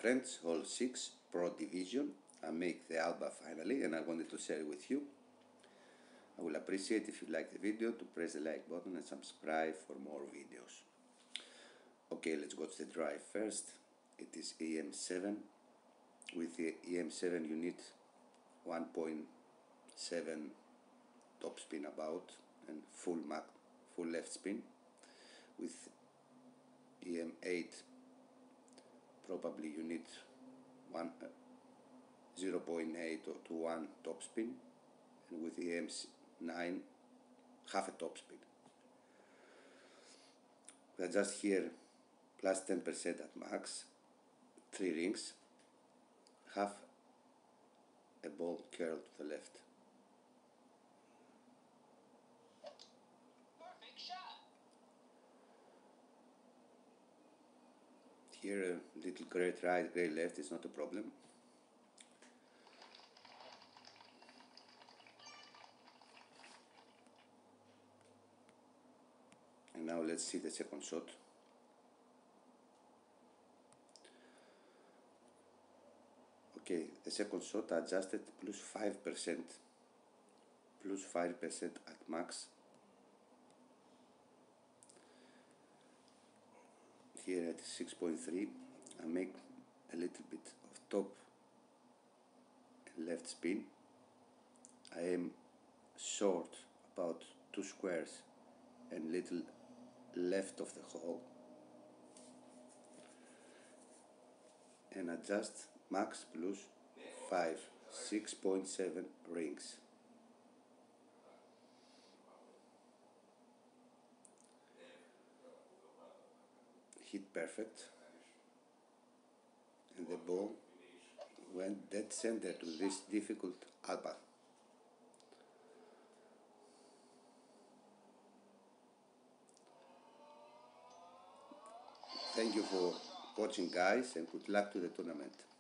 friends, Hole 6 Pro Division. I make the Alba finally and I wanted to share it with you. I will appreciate if you like the video to press the like button and subscribe for more videos. Okay, let's go to the drive first. It is EM7. With the EM7 you need 1.7 top spin about and full left spin. With EM8 probably you need 0.8 or to 1 top spin, and with EM9 half a top spin. We are just here plus 10% at max, 3 rings, half a ball curl to the left. Perfect shot. Here a little great right, great left is not a problem. And now let's see the second shot. Okay, the second shot adjusted plus 5%, plus 5% at max. Here at 6.3, I make a little bit of top and left spin. I am short about 2 squares and little left of the hole, and adjust max plus 5, 6.7 rings. Hit perfect, and the ball went dead center to this difficult Alba. Thank you for watching, guys, and good luck to the tournament.